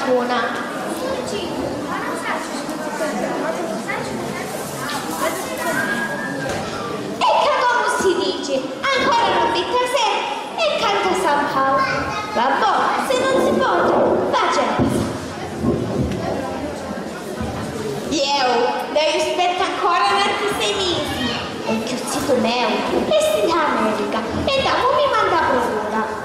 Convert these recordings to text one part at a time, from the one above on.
qualcuna. E come si dice? Ancora non detta sé e canta San Paolo. Vabbè, se non si può, faccia. Io, devi aspettare ancora altri 6 mesi. E il chiuzzito mio è in America e dopo mi manda a procura.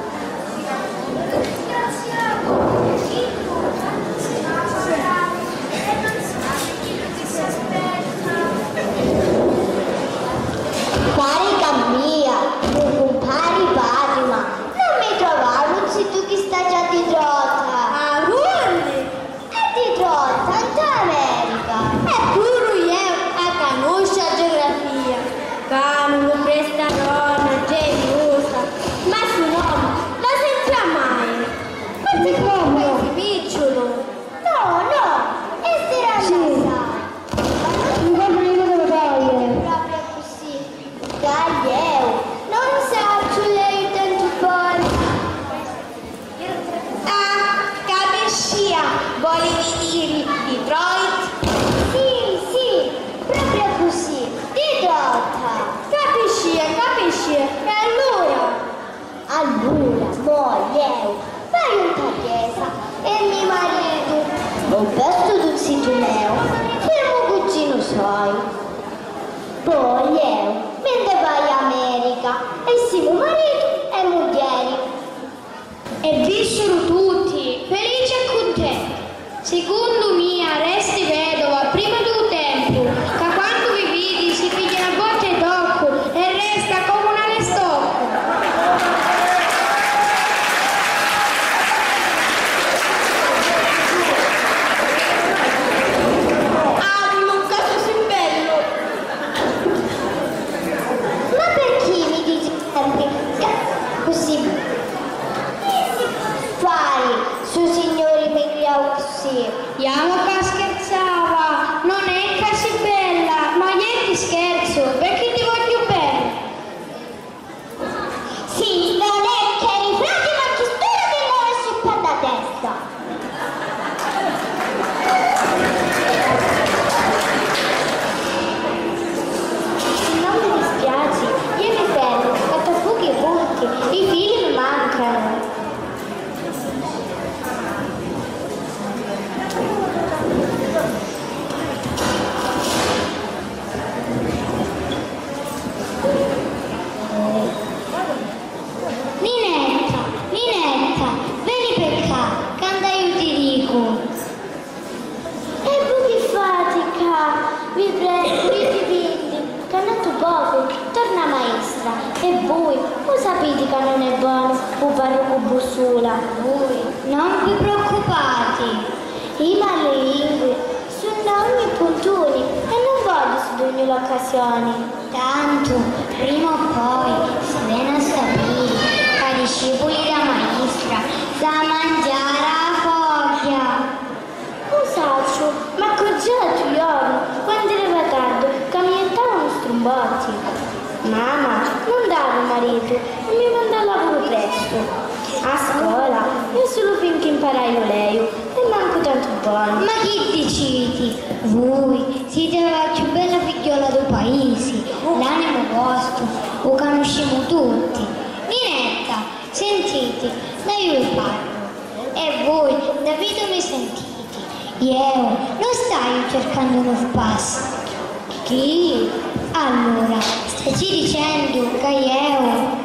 Carica mia, non compari Fatima, non mi trovare tu che sta già di trota. Ah, vuole? È di trota, in America. E pure io a conoscere la geografia. Cano, prestarona, geniusa. Ma su nome, lo senza mai. Ma ti come? Si picciolo. No, e sarà sì. Non compri dove vai? Proprio così. Gaglieo, non so lei tanto buono. Ah, capisci? Volevi dire Detroit? Sì, proprio così. Di trota. Capisci? E allora? Allora, io vai in chiesa e mio marito, un pezzo di zitto mio, e un cugino suoi. Poi io, mentre vai in America, e siamo marito e moglie. E vissero tutti, felici e contenti. Secondo me, resti vedova prima del tempo, che quando vi vedi si piglia una botta e tocco e resta come una lestocco. Ah, Luca, sei bello! Ma perché mi dici sempre così? Fai, su signori per gli così. Iamo che scherzava, non è così bella, ma niente scherzo, perché ti voglio bene. Sì, non è che rifletti ma che spero che non esci per la testa. Non mi dispiace, io mi fermo, fatto pochi punti, i figli mi mancano. Ninetta, vieni per qua, canta io ti dico. E voi che fatica, vi prego, vedi, cantato poco, torna maestra. E voi, lo sapete che non è buono, un parroco bussola. Voi, non vi preoccupate, i malelingue sono ogni puntoni e non voglio su ogni occasione. Tanto, prima o poi, si viene a sapere che i discepoli della maestra sa mangiare a foglia. Cos'altro? Ma coggiato io, quando era tardi, camminavano strumbotti. Mamma, non dava marito e mi mandava a lavoro presto. A scuola, io solo finché imparai lei e manco tanto buono. Ma chi decidi? Voi siete la più bella figliola del paese, l'animo vostro, lo conosciamo tutti. Ninetta, sentite, da io vi parlo. E voi, da video mi sentite. Io non stai cercando uno spasso. Chi? Allora, stai dicendo che io...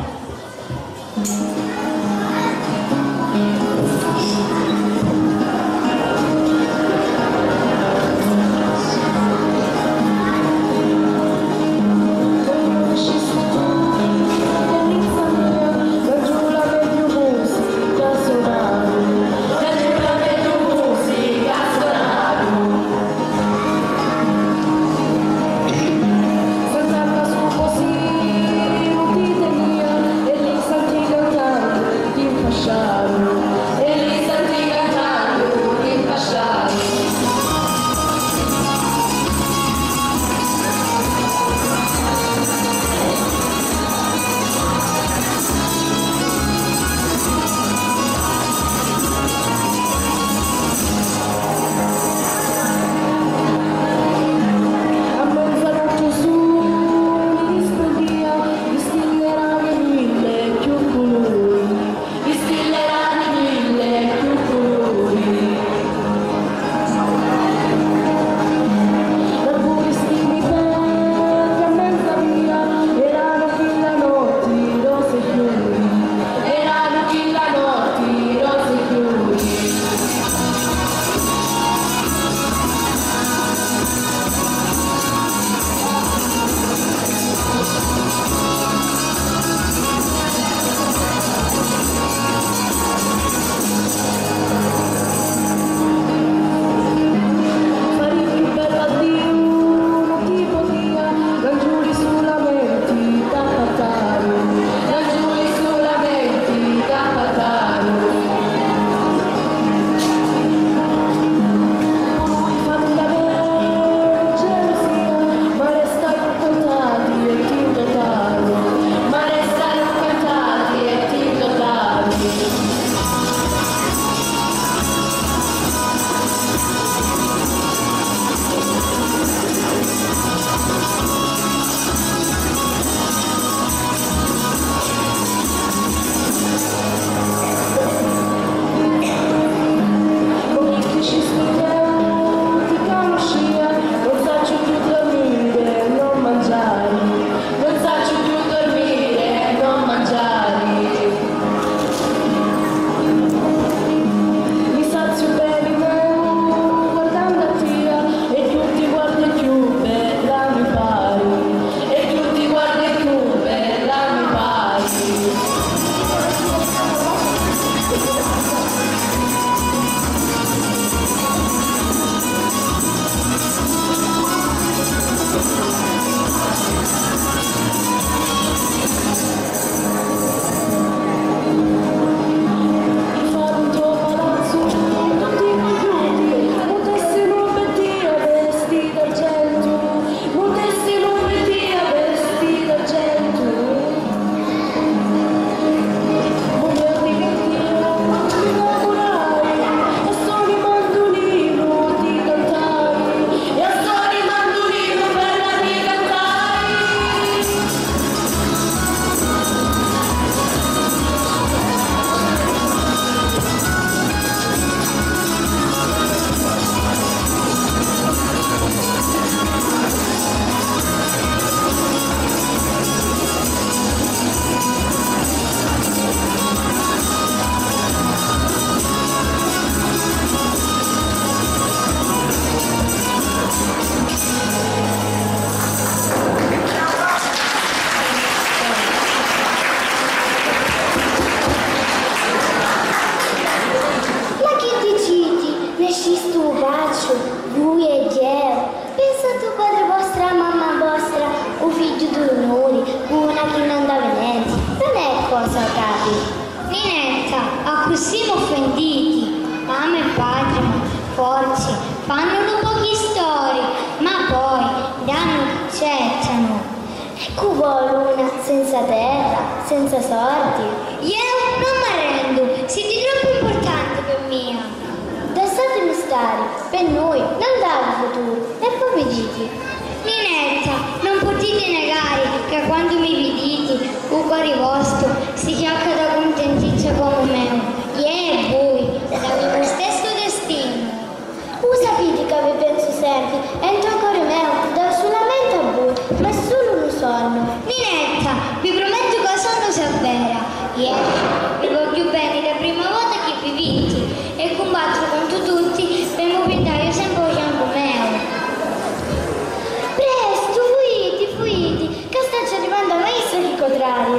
così offenditi. Mamma e padre, forse, fanno pochi storie, ma poi danno che accettano. Ecco vuole una senza terra, senza sorti. Io non mi arrendo, siete troppo importanti per me. Lasciatemi stare, per noi non dà il futuro, e poi vi dite. Ninetta, non potete negare che quando mi vedete, il cuore vostro si chiacca da contentizia come me. E voi, avete lo stesso destino. Voi sapete che vi penso sempre, e il tuo cuore mio dà solamente a voi, ma solo un sogno. Ninetta, vi prometto che la sonno sia vera. Vi voglio bene la prima volta che vi vidi e combatto contro tutti per mobilitare sempre il fianco mio. Presto, fuiti, che sta arrivando a maestro di contrario.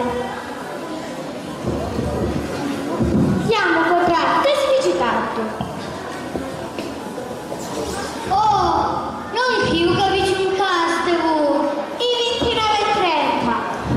Siamo contrari, che si dice tanto? Oh, non più capisci un castevo, i 29:30.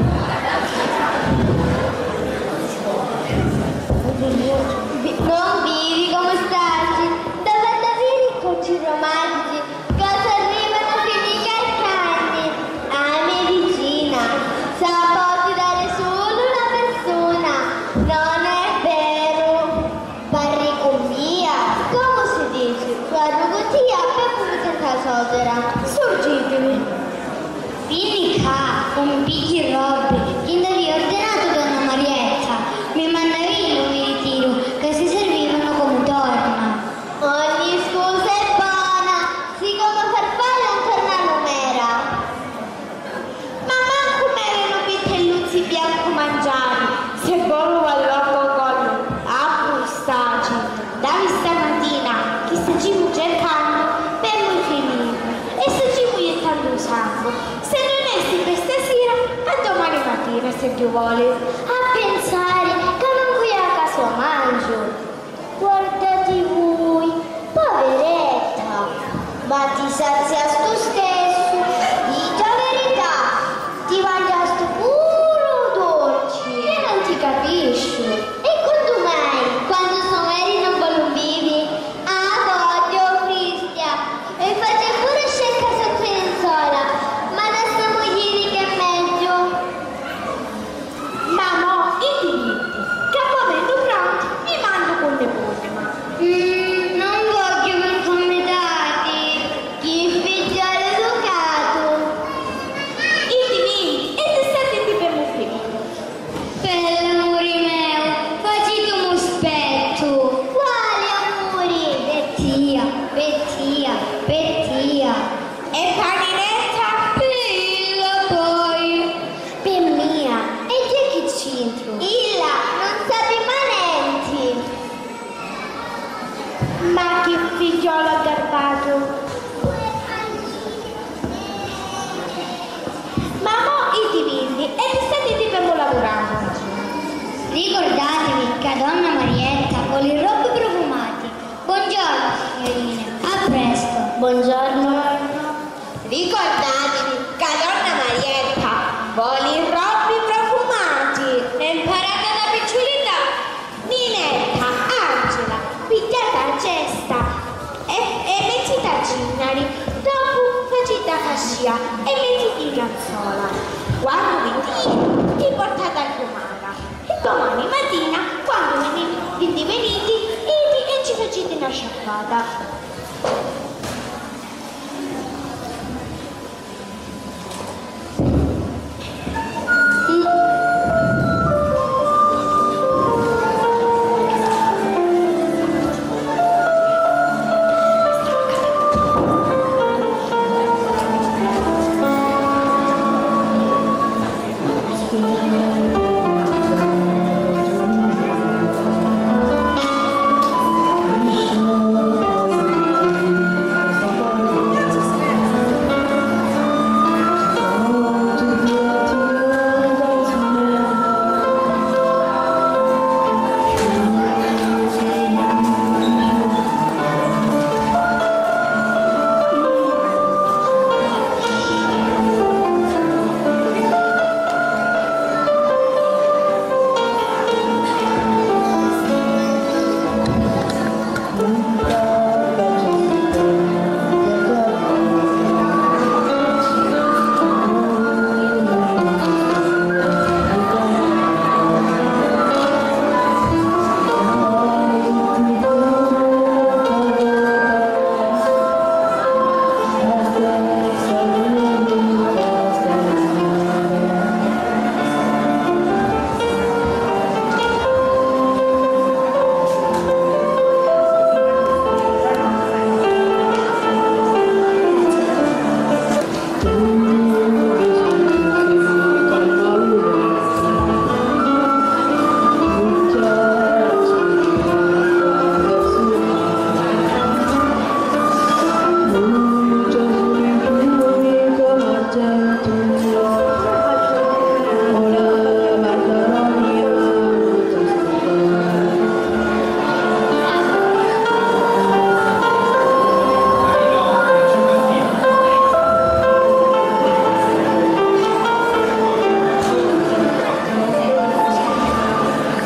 Non vivi come stati, dove davvero conci romantici, cosa arrivano fini calcagni, a medicina, sa dare solo una persona, non è vero, barricomia, come si dice, guarrugotia per pubblicità sodera, sorgitemi. Vieni qua, un picchi robe, chi avevi ordinato donna Marietta, mi mandavi non mi ritiro, che si servivano come torna. Ogni scusa è buona, siccome farfalla non torna numera. Ma manco m'erano vitelluzzi bianco mangiati, se volo all'occo collo, a bustaci. Davi stamattina, che stiamo cercando, per noi finire. E stiamo iniettando sangue. Se non essi per stasera, a domani mattina, se Dio vuole. A pensare che non qui a caso mangio. Guardate voi, poveretta, ma ti saziasti tu stesso, dici la verità, ti mangiasti puro dolce, e non ti capisci. E quando mai, quando sono eri non voglio vivi? Ah, voglio Cristian, e faccio pure scecca sotto in sola, ma adesso moglie che è meglio. Ma no, i diritti, che a momento pronto mi mando con le forma. Non voglio per commentati. Chi figliolo educato? I divini, e te state di per finito. Per l'amore mio, facite un spetto. Quali amori? Bettia, Bettia, Bettia. E paninetta? Pilla poi. Per mia, e chi è che c'entro? Illa, non sapi manenti. Ma che figliolo aggarbato. Ma mo i divini, e ti state di per lavorando. Ricordatevi che donna Marietta vuole i robe profumati. Buongiorno signorine, a presto. Buongiorno. Ricordatevi che donna Marietta vuole i robbi profumati. E imparate da picciolita. Ninetta, Angela, pigliate a cesta e mettete a cinari. Dopo facete a cascia e mettete in razzola. Quando vi portate al comara. E domani mattina, quando venite, e ci facete una sciacquata.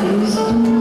Cristo.